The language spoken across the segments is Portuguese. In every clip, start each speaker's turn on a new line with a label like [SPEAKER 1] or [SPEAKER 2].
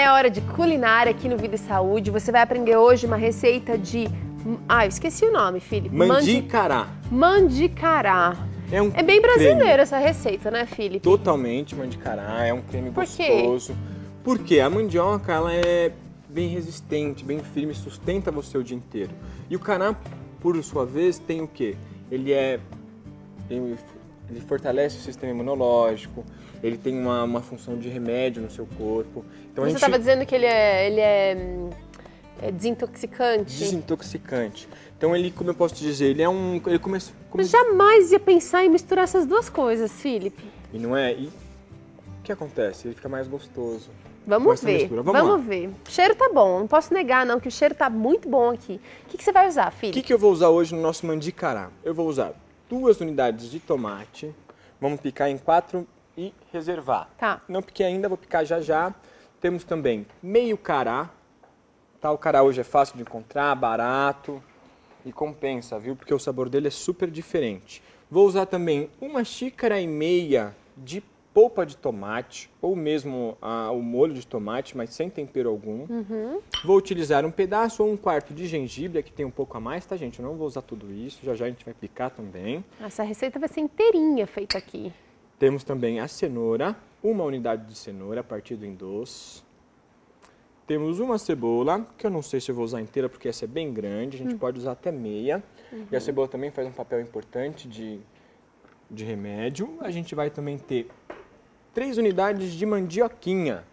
[SPEAKER 1] É hora de culinária aqui no Vida e Saúde. Você vai aprender hoje uma receita de... eu esqueci o nome, Felipe.
[SPEAKER 2] Mandicará.
[SPEAKER 1] Mandicará. É bem brasileira essa receita, né, Felipe?
[SPEAKER 2] Totalmente mandicará, é um creme gostoso. Por quê? A mandioca, ela é bem resistente, bem firme, sustenta você o dia inteiro. E o cará, por sua vez, tem o quê? Ele fortalece o sistema imunológico, ele tem uma função de remédio no seu corpo. Então,
[SPEAKER 1] você estava dizendo que ele é desintoxicante?
[SPEAKER 2] Desintoxicante. Então ele, como eu posso te dizer, ele é um...
[SPEAKER 1] Eu jamais ia pensar em misturar essas duas coisas, Felipe.
[SPEAKER 2] E não é? E o que acontece? Ele fica mais gostoso.
[SPEAKER 1] Vamos ver, vamos ver. O cheiro tá bom, não posso negar não, que o cheiro tá muito bom aqui. O que você vai usar, Felipe?
[SPEAKER 2] O que eu vou usar hoje no nosso mandicará? Eu vou usar 2 unidades de tomate, vamos picar em 4 e reservar.
[SPEAKER 1] Tá.
[SPEAKER 2] Não piquei ainda, vou picar já já. Temos também meio cará. Tá, o cará hoje é fácil de encontrar, barato e compensa, viu? Porque o sabor dele é super diferente. Vou usar também 1,5 xícaras de polpa de tomate, ou mesmo o molho de tomate, mas sem tempero algum. Vou utilizar um pedaço ou 1/4 de gengibre, aqui tem um pouco a mais, tá, gente? Eu não vou usar tudo isso, já já a gente vai picar também.
[SPEAKER 1] Essa receita vai ser inteirinha feita aqui.
[SPEAKER 2] Temos também a cenoura, 1 unidade de cenoura partido em 2. Temos uma cebola, que eu não sei se eu vou usar inteira, porque essa é bem grande, a gente pode usar até meia. E a cebola também faz um papel importante de remédio. A gente vai também ter 3 unidades de mandioquinha.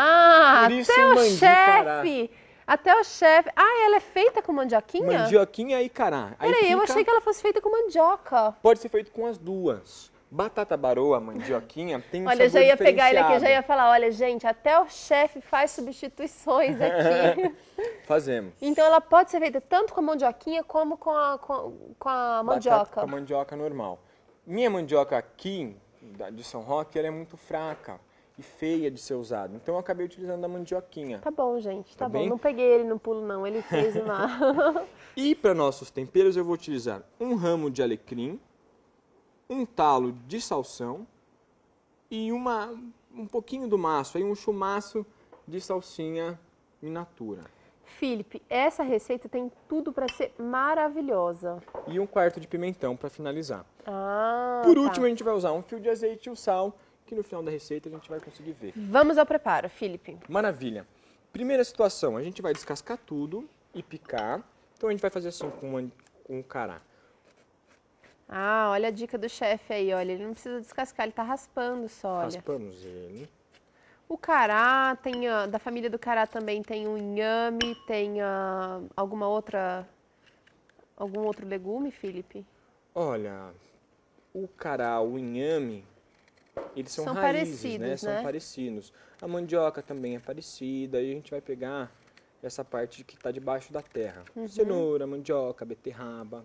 [SPEAKER 1] Até o chefe. Ela é feita com mandioquinha?
[SPEAKER 2] Mandioquinha e cará.
[SPEAKER 1] Peraí, eu achei que ela fosse feita com mandioca.
[SPEAKER 2] Pode ser feito com as duas. Batata baroa, mandioquinha, tem um sabor
[SPEAKER 1] Olha, eu já ia
[SPEAKER 2] diferenciado.
[SPEAKER 1] pegar ele aqui, eu já ia falar, olha, gente, até o chefe faz substituições aqui.
[SPEAKER 2] Fazemos.
[SPEAKER 1] Então ela pode ser feita tanto com a mandioquinha como com a mandioca.
[SPEAKER 2] Batata com a mandioca normal. Minha mandioca aqui, de São Roque, ela é muito fraca e feia de ser usada. Então eu acabei utilizando a mandioquinha.
[SPEAKER 1] Tá bom, gente, tá bom.
[SPEAKER 2] Bem?
[SPEAKER 1] Não peguei ele no pulo, não. Ele fez uma...
[SPEAKER 2] E para nossos temperos eu vou utilizar 1 ramo de alecrim, 1 talo de salsão e um pouquinho do maço, aí um chumaço de salsinha in natura.
[SPEAKER 1] Felipe, essa receita tem tudo para ser maravilhosa.
[SPEAKER 2] E 1/4 de pimentão para finalizar.
[SPEAKER 1] Por
[SPEAKER 2] último, a gente vai usar um fio de azeite e o sal, que no final da receita a gente vai conseguir ver.
[SPEAKER 1] Vamos ao preparo, Felipe.
[SPEAKER 2] Maravilha. Primeira situação, a gente vai descascar tudo e picar. Então a gente vai fazer assim com o cará.
[SPEAKER 1] Olha a dica do chefe aí, olha, ele não precisa descascar, ele tá raspando só, olha.
[SPEAKER 2] Raspamos ele.
[SPEAKER 1] O cará, da família do cará também tem o inhame, tem algum outro legume, Felipe?
[SPEAKER 2] Olha, o cará, o inhame, eles são raízes, né? São parecidos. A mandioca também é parecida, e a gente vai pegar essa parte que está debaixo da terra. Cenoura, mandioca, beterraba.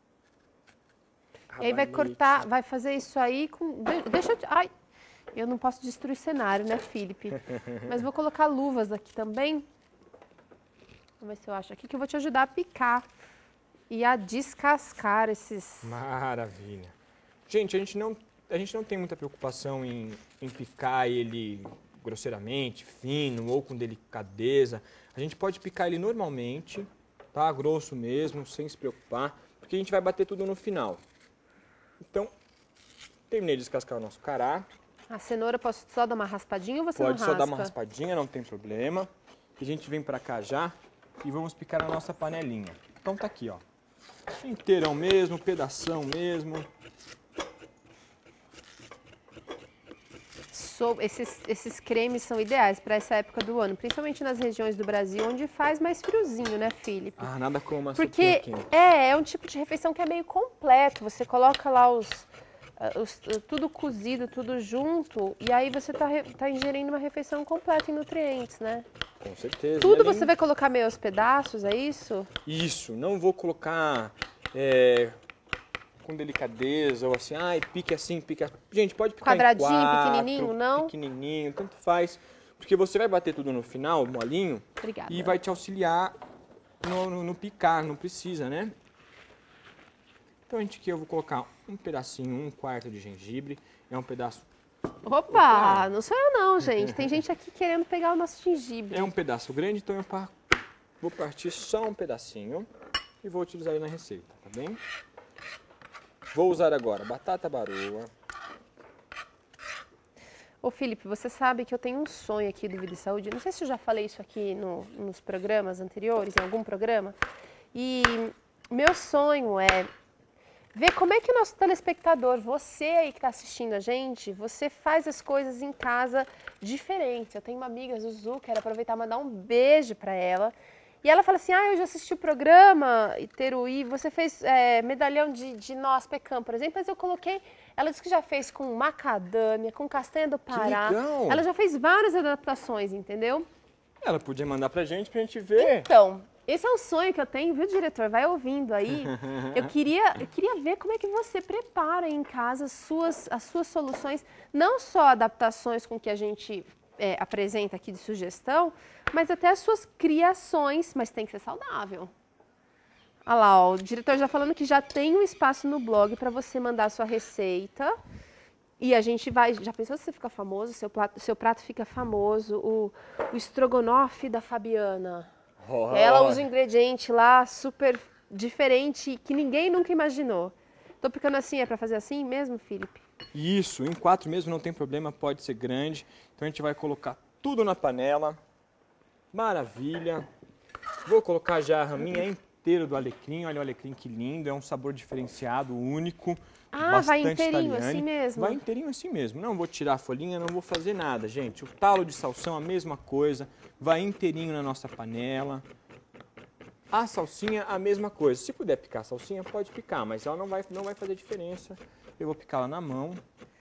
[SPEAKER 1] E aí vai cortar, vai fazer isso aí com... Deixa eu... eu não posso destruir o cenário, né, Felipe? Mas vou colocar luvas aqui também. Vamos ver se eu acho aqui, que eu vou te ajudar a picar e a descascar esses...
[SPEAKER 2] Maravilha. Gente, a gente não tem muita preocupação em picar ele grosseiramente, fino ou com delicadeza. A gente pode picar ele normalmente, tá? Grosso mesmo, sem se preocupar, porque a gente vai bater tudo no final. Então, terminei de descascar o nosso cará.
[SPEAKER 1] A cenoura, posso só dar uma raspadinha ou você não raspa?
[SPEAKER 2] Pode só dar uma raspadinha, não tem problema. A gente vem pra cá já e vamos picar na nossa panelinha. Então tá aqui, ó. Inteirão mesmo, pedação mesmo.
[SPEAKER 1] Esses cremes são ideais para essa época do ano, principalmente nas regiões do Brasil onde faz mais friozinho, né, Felipe?
[SPEAKER 2] Nada como uma
[SPEAKER 1] Porque
[SPEAKER 2] quente.
[SPEAKER 1] é um tipo de refeição que é meio completo. Você coloca lá tudo cozido, tudo junto, e aí você tá ingerindo uma refeição completa em nutrientes, né?
[SPEAKER 2] Com certeza.
[SPEAKER 1] Tudo você vai colocar meio aos pedaços, é isso?
[SPEAKER 2] Isso, não vou colocar com delicadeza ou assim, pique assim, pique assim. Gente, pode picar
[SPEAKER 1] quadradinho,
[SPEAKER 2] em 4,
[SPEAKER 1] pequenininho, não?
[SPEAKER 2] Pequenininho, tanto faz. Porque você vai bater tudo no final, molinho.
[SPEAKER 1] Obrigada.
[SPEAKER 2] E vai te auxiliar no picar, não precisa, né? Então, aqui eu vou colocar um pedacinho, 1/4 de gengibre. É um pedaço
[SPEAKER 1] Opa, não sou eu não, gente. Tem gente aqui querendo pegar o nosso gengibre.
[SPEAKER 2] É um pedaço grande, então eu vou partir só um pedacinho e vou utilizar ele na receita, tá bem? Vou usar agora batata baroa.
[SPEAKER 1] Ô, Felipe, você sabe que eu tenho um sonho aqui do Vida e Saúde. Não sei se eu já falei isso aqui nos programas anteriores, em algum programa. E meu sonho é ver como é que o nosso telespectador, você aí que está assistindo a gente, você faz as coisas em casa diferentes. Eu tenho uma amiga, Zuzu, quero aproveitar e mandar um beijo para ela. E ela fala assim, eu já assisti o programa, Iteruí, você fez medalhão de noz pecan, por exemplo, mas eu coloquei, ela disse que já fez com macadâmia, com castanha do Pará.
[SPEAKER 2] Que legal.
[SPEAKER 1] Ela já fez várias adaptações, entendeu?
[SPEAKER 2] Ela podia mandar pra gente ver.
[SPEAKER 1] Então, esse é um sonho que eu tenho, viu, diretor? Vai ouvindo aí. Eu queria ver como é que você prepara em casa as suas soluções, não só adaptações com que a gente apresenta aqui de sugestão, mas até as suas criações, mas tem que ser saudável. Olha lá, ó, o diretor já falando que já tem um espaço no blog para você mandar a sua receita. E a gente vai... Já pensou se você fica famoso? Seu prato fica famoso. O estrogonofe da Fabiana.
[SPEAKER 2] Oh.
[SPEAKER 1] Ela usa um ingrediente lá super diferente que ninguém nunca imaginou. Tô picando assim, é para fazer assim mesmo, Felipe?
[SPEAKER 2] Isso, em 4 mesmo não tem problema, pode ser grande. Então a gente vai colocar tudo na panela. Maravilha. Vou colocar já a raminha inteira do alecrim. Olha o alecrim que lindo, é um sabor diferenciado, único.
[SPEAKER 1] Vai inteirinho assim mesmo?
[SPEAKER 2] Vai inteirinho assim mesmo. Não vou tirar a folhinha, não vou fazer nada, gente. O talo de salsão, a mesma coisa. Vai inteirinho na nossa panela. A salsinha, a mesma coisa. Se puder picar a salsinha, pode picar, mas ela não vai fazer diferença. Eu vou picar ela na mão.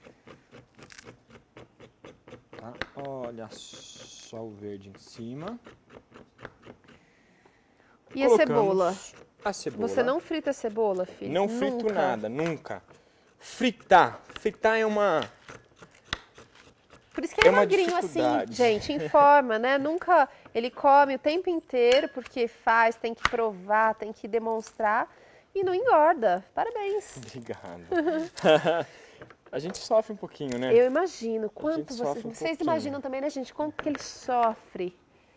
[SPEAKER 2] Tá? Olha só o verde em cima.
[SPEAKER 1] E a cebola?
[SPEAKER 2] A cebola.
[SPEAKER 1] Você não frita a cebola, filho?
[SPEAKER 2] Não frito nada, nunca. Fritar é uma...
[SPEAKER 1] Por isso que ele é magrinho assim, gente, em forma, né? Nunca ele come o tempo inteiro, porque tem que provar, tem que demonstrar e não engorda. Parabéns.
[SPEAKER 2] Obrigado. A gente sofre um pouquinho, né?
[SPEAKER 1] Eu imagino. Quanto vocês imaginam também, né, gente? Quanto que ele sofre.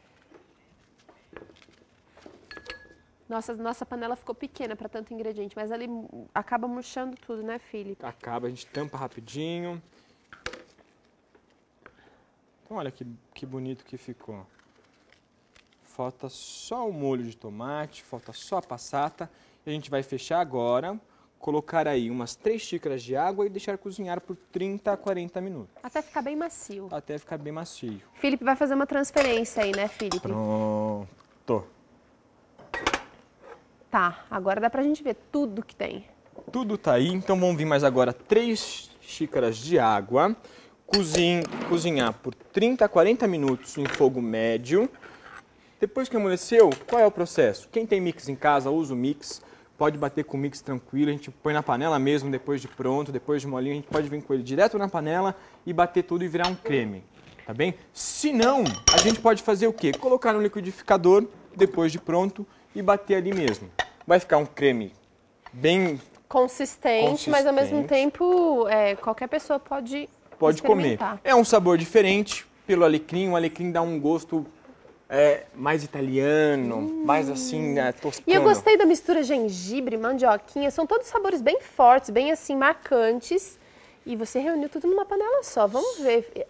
[SPEAKER 1] Nossa panela ficou pequena para tanto ingrediente, mas ali acaba murchando tudo, né, Felipe?
[SPEAKER 2] Acaba, a gente tampa rapidinho. Então, olha que bonito que ficou. Falta só o molho de tomate, falta só a passata. E a gente vai fechar agora, colocar aí umas 3 xícaras de água e deixar cozinhar por 30 a 40 minutos.
[SPEAKER 1] Até ficar bem macio.
[SPEAKER 2] Até ficar bem macio.
[SPEAKER 1] Felipe vai fazer uma transferência aí, né, Felipe?
[SPEAKER 2] Pronto.
[SPEAKER 1] Tá, agora dá pra gente ver tudo que tem.
[SPEAKER 2] Tudo tá aí, então vamos vir mais agora 3 xícaras de água. Cozinhar por 30 a 40 minutos em fogo médio. Depois que amoleceu, qual é o processo? Quem tem mix em casa, usa o mix. Pode bater com o mix tranquilo, a gente põe na panela mesmo, depois de pronto, depois de molinho, a gente pode vir com ele direto na panela e bater tudo e virar um creme, tá bem? Se não, a gente pode fazer o quê? Colocar no liquidificador, depois de pronto, e bater ali mesmo. Vai ficar um creme bem
[SPEAKER 1] consistente, mas ao mesmo tempo qualquer pessoa pode
[SPEAKER 2] comer. É um sabor diferente pelo alecrim, o alecrim dá um gosto mais italiano, mais assim, toscano.
[SPEAKER 1] E eu gostei da mistura gengibre, mandioquinha, são todos sabores bem fortes, bem assim, marcantes. E você reuniu tudo numa panela só, vamos ver.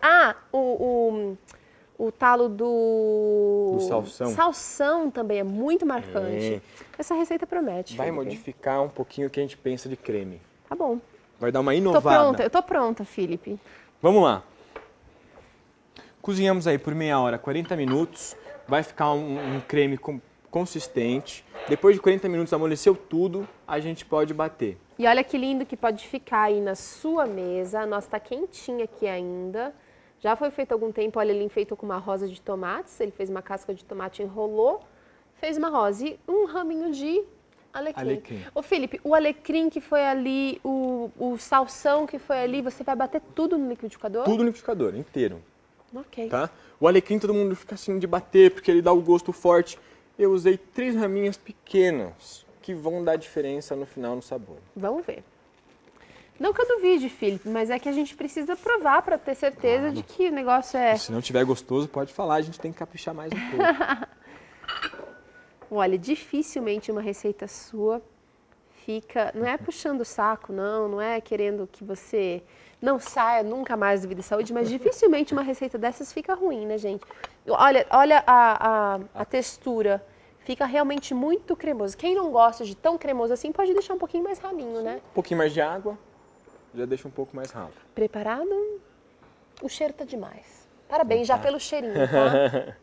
[SPEAKER 1] O talo do salsão também é muito marcante. Essa receita promete.
[SPEAKER 2] Vai modificar um pouquinho o que a gente pensa de creme.
[SPEAKER 1] Tá bom.
[SPEAKER 2] Vai dar uma inovada.
[SPEAKER 1] Eu tô pronta, Felipe.
[SPEAKER 2] Vamos lá. Cozinhamos aí por meia hora, 40 minutos. Vai ficar um creme consistente. Depois de 40 minutos, amoleceu tudo, a gente pode bater.
[SPEAKER 1] E olha que lindo que pode ficar aí na sua mesa. A nossa tá quentinha aqui ainda. Já foi feito há algum tempo, olha, ele enfeitou com uma rosa de tomates, ele fez uma casca de tomate, enrolou, fez uma rosa e um raminho de alecrim. Ô Felipe, o alecrim que foi ali, o salsão que foi ali, você vai bater tudo no liquidificador?
[SPEAKER 2] Tudo no liquidificador, inteiro.
[SPEAKER 1] Ok.
[SPEAKER 2] Tá? O alecrim todo mundo fica assim de bater, porque ele dá o gosto forte. Eu usei 3 raminhas pequenas, que vão dar diferença no final no sabor.
[SPEAKER 1] Vamos ver. Não que eu duvide, Felipe, mas é que a gente precisa provar para ter certeza de que o negócio é...
[SPEAKER 2] Se não tiver gostoso, pode falar, a gente tem que caprichar mais um pouco.
[SPEAKER 1] Olha, dificilmente uma receita sua fica... Não é puxando o saco, não é querendo que você não saia nunca mais do Vida e Saúde, mas dificilmente uma receita dessas fica ruim, né, gente? Olha a textura. Fica realmente muito cremoso. Quem não gosta de tão cremoso assim, pode deixar um pouquinho mais ralinho, né?
[SPEAKER 2] Um pouquinho mais de água, já deixa um pouco mais ralo.
[SPEAKER 1] Preparado? O cheiro tá demais. Parabéns já pelo cheirinho, tá?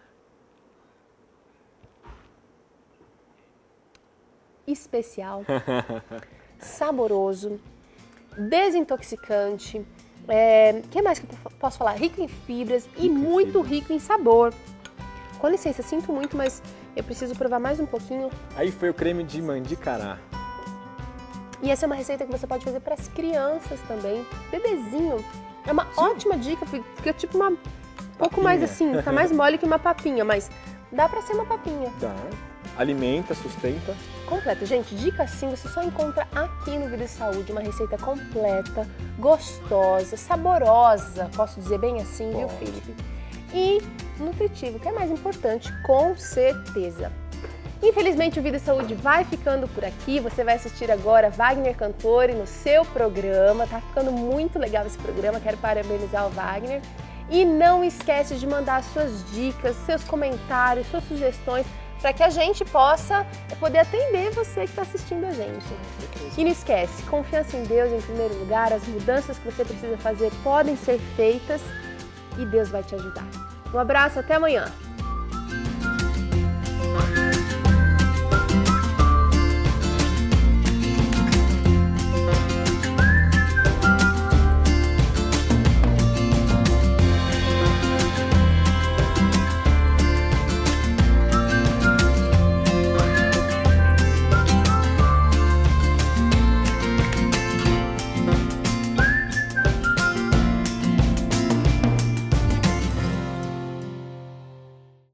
[SPEAKER 1] Especial, saboroso, desintoxicante. O que mais que eu posso falar? Rico em fibras e muito rico em sabor. Com licença, sinto muito, mas eu preciso provar mais um pouquinho.
[SPEAKER 2] Aí foi o creme de mandicará.
[SPEAKER 1] E essa é uma receita que você pode fazer para as crianças também. Bebezinho. É uma ótima dica, fica tipo um pouco mais assim, tá mais mole que uma papinha, mas dá para ser uma papinha.
[SPEAKER 2] Dá. Alimenta, sustenta.
[SPEAKER 1] Completa. Gente, dica assim você só encontra aqui no Vida e Saúde, uma receita completa, gostosa, saborosa, posso dizer bem assim, viu, Felipe? E nutritivo, que é mais importante, com certeza. Infelizmente, o Vida e Saúde vai ficando por aqui. Você vai assistir agora Wagner Cantore no seu programa. Tá ficando muito legal esse programa. Quero parabenizar o Wagner. E não esquece de mandar suas dicas, seus comentários, suas sugestões, para que a gente possa poder atender você que está assistindo a gente. E não esquece, confiança em Deus em primeiro lugar. As mudanças que você precisa fazer podem ser feitas e Deus vai te ajudar. Um abraço, até amanhã!